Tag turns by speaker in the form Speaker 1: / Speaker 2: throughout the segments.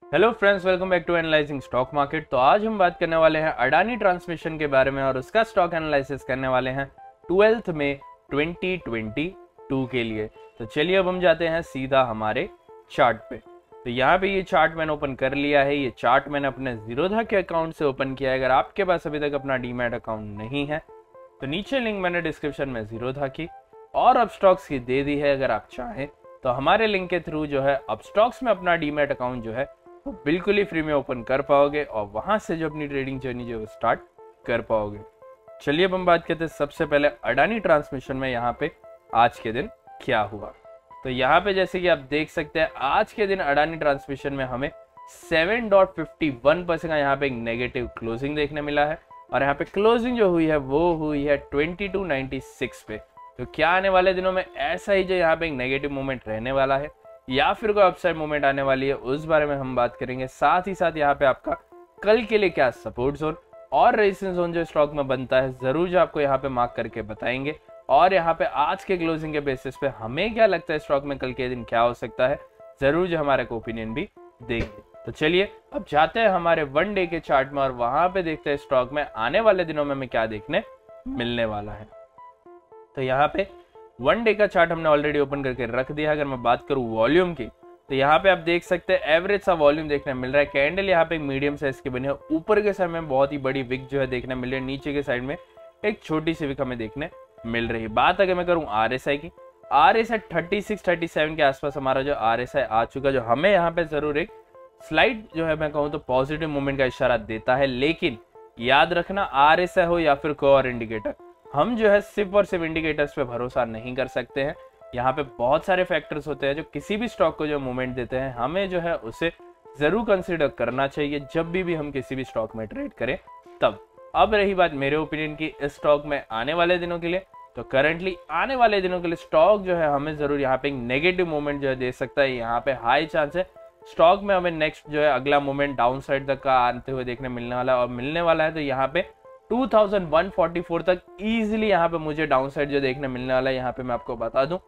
Speaker 1: Hello friends, welcome back to analysing stock market. तो आज हम बात करने वाले हैं अडानी ट्रांसमिशन के बारे में और उसका स्टॉक एनालिसिस करने वाले हैं 12 मई 2022 के लिए। तो चलिए अब हम जाते हैं सीधा हमारे चार्ट पे। तो यहाँ पे ये चार्ट मैंने ओपन कर लिया है। ये चार्ट मैंने अपने जीरोधा के अकाउंट से ओपन किया है। अगर आपके पास अभी तक अपना डीमैट अकाउंट नहीं है तो नीचे लिंक मैंने डिस्क्रिप्शन में जीरोधा की और अपस्टॉक्स की दे दी है। अगर आप चाहें तो हमारे लिंक के थ्रू जो है अपस्टॉक्स में अपना डीमैट अकाउंट जो है वो बिल्कुल ही फ्री में ओपन कर पाओगे और वहां से जो अपनी ट्रेडिंग जर्नी जो है स्टार्ट कर पाओगे। चलिए अब हम बात करते हैं सबसे पहले अडानी ट्रांसमिशन में यहाँ पे आज के दिन क्या हुआ। तो यहाँ पे जैसे कि आप देख सकते हैं आज के दिन अडानी ट्रांसमिशन में हमें 7.51% का यहाँ पे एक नेगेटिव क्लोजिंग देखने मिला है और यहाँ पे क्लोजिंग जो हुई है वो हुई है 2296 पे। तो क्या आने वाले दिनों में ऐसा ही जो यहाँ पे एक नेगेटिव मूवमेंट रहने वाला है या फिर कोई अपसाइड मूवमेंट आने वाली है उस बारे में हम बात करेंगे। साथ ही साथ यहाँ पे आपका कल के लिए क्या सपोर्ट जोन और रेजिस्टेंस जोन जो स्टॉक में बनता है जरूर जो आपको यहाँ पे मार्क करके बताएंगे और यहाँ पे आज के क्लोजिंग के बेसिस पे हमें क्या लगता है स्टॉक में कल के दिन क्या हो सकता है जरूर जो हमारे को ओपिनियन भी देंगे। तो चलिए अब जाते हैं हमारे वन डे के चार्ट में और वहां पे देखते हैं स्टॉक में आने वाले दिनों में हमें क्या देखने मिलने वाला है। तो यहाँ पे वन डे का चार्ट हमने ऑलरेडी ओपन करके रख दिया। अगर मैं बात करूँ वॉल्यूम की तो यहाँ पे आप देख सकते हैं एवरेज सा वॉल्यूम देखने मिल रहा है। कैंडल यहाँ पे एक मीडियम साइज की बनी है। ऊपर के साइड में बहुत ही बड़ी विक जो है देखने मिल रही है। नीचे के साइड में एक छोटी सी विक हमें देखने मिल रही है। बात अगर मैं करूँ RSI की, RSI 36-37 के आसपास हमारा जो RSI आ चुका जो हमें यहाँ पे जरूर एक स्लाइड जो है मैं कहूँ तो पॉजिटिव मूवमेंट का इशारा देता है। लेकिन याद रखना RSI हो या फिर कोई और इंडिकेटर, हम जो है सिर्फ और सिर्फ इंडिकेटर्स पे भरोसा नहीं कर सकते हैं। यहाँ पे बहुत सारे फैक्टर्स होते हैं जो किसी भी स्टॉक को जो मूवमेंट देते हैं हमें जो है उसे जरूर कंसीडर करना चाहिए जब भी हम किसी भी स्टॉक में ट्रेड करें तब। अब रही बात मेरे ओपिनियन की इस स्टॉक में आने वाले दिनों के लिए, तो करंटली आने वाले दिनों के लिए स्टॉक जो है हमें जरूर यहाँ पे एक नेगेटिव मूवमेंट जो है दे सकता है। यहाँ पे हाई चांस है स्टॉक में हमें नेक्स्ट जो है अगला मूवमेंट डाउन साइड तक का आते हुए देखने मिलने वाला है और मिलने वाला है। तो यहाँ पे 2144 तक इजीली यहाँ पे मुझे डाउन साइड जो देखने मिलने वाला है। यहाँ पे मैं आपको बता दूं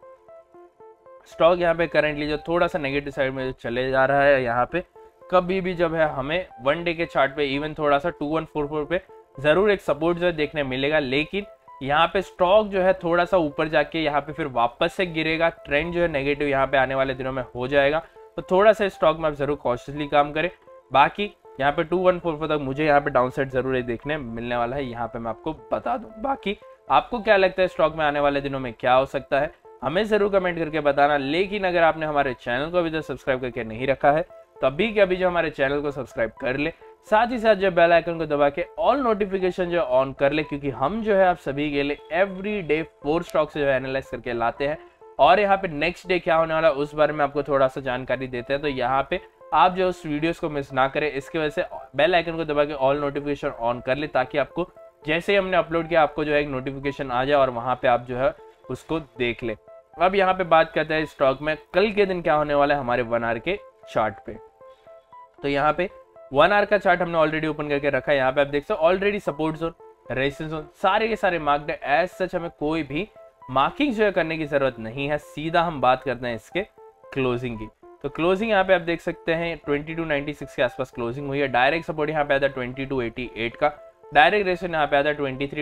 Speaker 1: स्टॉक यहाँ पे करंटली जो थोड़ा सा नेगेटिव साइड में चले जा रहा है। यहाँ पे कभी भी जब है हमें वन डे के चार्ट पे इवन थोड़ा सा 2144 पे जरूर एक सपोर्ट जो है देखने मिलेगा। लेकिन यहाँ पे स्टॉक जो है थोड़ा सा ऊपर जाके यहाँ पे फिर वापस से गिरेगा। ट्रेंड जो है नेगेटिव यहाँ पे आने वाले दिनों में हो जाएगा। तो थोड़ा सा स्टॉक में आप जरूर कॉशियसली काम करें। बाकी यहाँ पे 2144 तक मुझे यहाँ पे डाउन साइड जरूर देखने मिलने वाला है। यहाँ पे मैं आपको बता दूं। बाकी आपको क्या लगता है स्टॉक में आने वाले दिनों में क्या हो सकता है हमें जरूर कमेंट करके बताना। लेकिन अगर आपने हमारे चैनल को अभी तक सब्सक्राइब करके नहीं रखा है तो अभी के अभी जो हमारे चैनल को सब्सक्राइब कर ले, साथ ही साथ जो बेल आइकन को दबा के ऑल नोटिफिकेशन जो ऑन कर ले, क्योंकि हम जो है आप सभी के लिए एवरी डे 4 स्टॉक से जो है एनालाइज करके लाते हैं और यहाँ पे नेक्स्ट डे क्या होने वाला है उस बारे में आपको थोड़ा सा जानकारी देते हैं। तो यहाँ पे आप जो उस वीडियोस को मिस ना करें इसकी वजह से बेल आइकन को दबा के ऑल नोटिफिकेशन ऑन कर ले, ताकि आपको जैसे ही हमने अपलोड किया आपको जो है एक नोटिफिकेशन आ जाए और वहां पे आप जो है उसको देख ले। अब यहाँ पे बात करते हैं स्टॉक में कल के दिन क्या होने वाला है हमारे 1 आवर के चार्ट पे। तो यहाँ पे 1 आवर का चार्ट हमने ऑलरेडी ओपन करके रखा है। यहाँ पे आप देख सकते हो already support zone, resistance zone सारे के सारे मार्क्ड है। एज सच हमें कोई भी मार्किंग जो है करने की जरूरत नहीं है। सीधा हम बात करते हैं इसके क्लोजिंग की। तो क्लोजिंग यहाँ पे आप देख सकते हैं 2296 के आसपास क्लोजिंग हुई है। डायरेक्ट सपोर्ट यहाँ पे आता है 2288 का, डायरेक्ट रेशन यहाँ पे आता है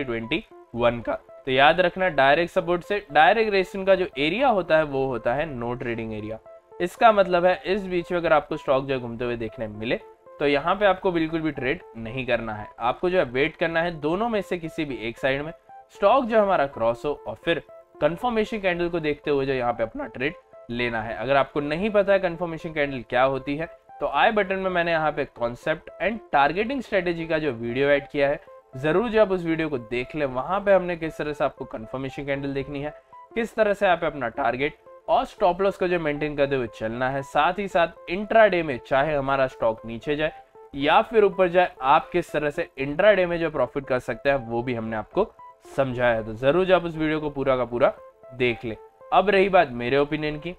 Speaker 1: 2321 का। तो याद रखना डायरेक्ट सपोर्ट से डायरेक्ट रेशन का जो एरिया होता है वो होता है नो ट्रेडिंग एरिया। इसका मतलब है इस बीच में अगर आपको स्टॉक जो है घूमते हुए देखने मिले तो यहाँ पे आपको बिल्कुल भी ट्रेड नहीं करना है। आपको जो है वेट करना है दोनों में से किसी भी एक साइड में स्टॉक जो हमारा क्रॉस हो और फिर कंफर्मेशन कैंडल को देखते हुए जो यहाँ पे अपना ट्रेड लेना है। अगर आपको नहीं पता है कंफर्मेशन कैंडल क्या होती है तो आई बटन में मैंने यहाँ पे कॉन्सेप्ट एंड टारगेटिंग स्ट्रेटेजी का जो वीडियो ऐड किया है जरूर जो आप उस वीडियो को देख ले। वहां पे हमने किस तरह से आपको कंफर्मेशन कैंडल देखनी है, किस तरह से आप अपना टारगेट और स्टॉप लॉस को जो मेंटेन करते हुए चलना है, साथ ही साथ इंट्राडे में चाहे हमारा स्टॉक नीचे जाए या फिर ऊपर जाए आप किस तरह से इंट्राडे में जो प्रॉफिट कर सकते हैं वो भी हमने आपको समझाया है। तो जरूर जो आप उस वीडियो को पूरा का पूरा देख ले। अब रही बात मेरे ओपिनियन की,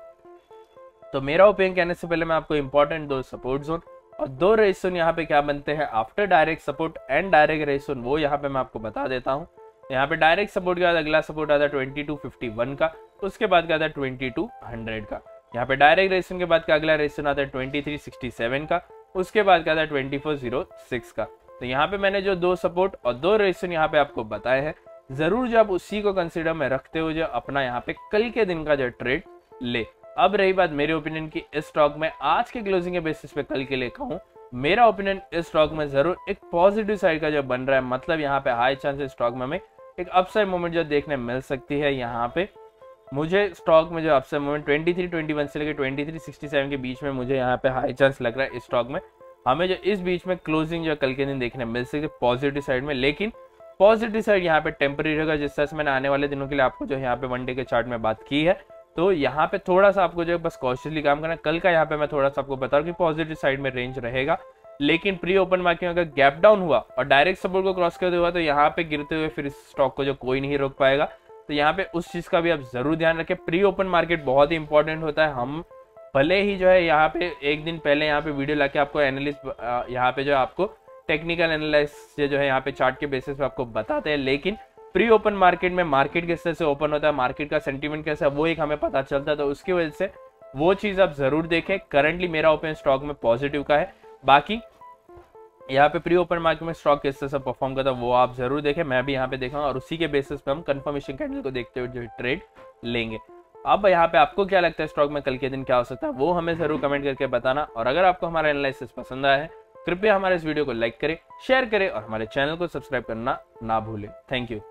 Speaker 1: तो मेरा ओपिनियन कहने से पहले मैं आपको इंपॉर्टेंट 2 सपोर्ट जोन और 2 रेजिस्टेंस यहाँ पे क्या बनते हैं after direct support and direct resistance वो यहाँ पे मैं आपको बता देता हूँ। यहाँ पे डायरेक्ट सपोर्ट के बाद अगला सपोर्ट आता है 2251 का, उसके बाद का आता है 2200 का। यहाँ पे डायरेक्ट रेजिस्टेंस के बाद का अगला रेजिस्टेंस आता है 2367 का, उसके बाद क्या था 2406 का। तो यहाँ पे मैंने जो 2 सपोर्ट और 2 रेजिस्टेंस यहाँ पे आपको बताए हैं, जरूर जो आप उसी को कंसिडर में रखते हो जो अपना यहाँ पे कल के दिन का जो ट्रेड ले। अब रही बात मेरे ओपिनियन की, इस स्टॉक में आज के क्लोजिंग के बेसिस पे कल के लिए कहूँ, मेरा ओपिनियन इस स्टॉक में जरूर एक पॉजिटिव साइड का जो बन रहा है, मतलब यहाँ पे हाई चांस स्टॉक में हमें एक अपसाइड मूवमेंट जो देखने मिल सकती है। यहाँ पे मुझे स्टॉक में जो अपसाइड मूवमेंट 2321 से लेकर 2367 के बीच में मुझे यहाँ पे हाई चांस लग रहा है। इस स्टॉक में हमें जो इस बीच में क्लोजिंग जो कल के दिन देखने मिल सकती है पॉजिटिव साइड में, लेकिन पॉजिटिव साइड यहाँ पे टेम्पररी रहेगा। जिस तरह से मैंने आने वाले दिनों के लिए आपको जो यहाँ पे वन डे के चार्ट में बात की है, तो यहाँ पे थोड़ा सा आपको जो बस कॉशियसली काम करना है। कल का यहाँ पे मैं थोड़ा सा आपको बता रहा हूँ कि पॉजिटिव साइड में रेंज रहेगा, लेकिन प्री ओपन मार्केट में अगर गैप डाउन हुआ और डायरेक्ट सपोर्ट को क्रॉस करते हुआ तो यहाँ पे गिरते हुए फिर इस स्टॉक को जो कोई नहीं रोक पाएगा। तो यहाँ पे उस चीज का भी आप जरूर ध्यान रखें। प्री ओपन मार्केट बहुत ही इंपॉर्टेंट होता है। हम भले ही जो है यहाँ पे एक दिन पहले यहाँ पे वीडियो लाके आपको एनालिस्ट यहाँ पे जो आपको टेक्निकल एनालिस्ट जो है यहाँ पे चार्ट के बेसिस पे आपको बताते हैं, लेकिन प्री ओपन मार्केट में मार्केट किस तरह से ओपन होता है, मार्केट का सेंटीमेंट कैसा है, वो एक हमें पता चलता है। तो उसकी वजह से वो चीज आप जरूर देखें। करंटली मेरा ओपन स्टॉक में पॉजिटिव का है, बाकी यहाँ पे प्री ओपन मार्केट में स्टॉक किस तरह से परफॉर्म करता है वो आप जरूर देखें। मैं भी यहाँ पे देखा और उसी के बेसिस पे हम कंफर्मेशन कैंडल को देखते हुए जो ट्रेड लेंगे। अब यहाँ पे आपको क्या लगता है स्टॉक में कल के दिन क्या हो सकता है, वो हमें जरूर कमेंट करके बताना। और अगर आपको हमारा एनालिसिस पसंद आया है, कृपया हमारे इस वीडियो को लाइक करें, शेयर करें और हमारे चैनल को सब्सक्राइब करना ना भूलें। Thank you.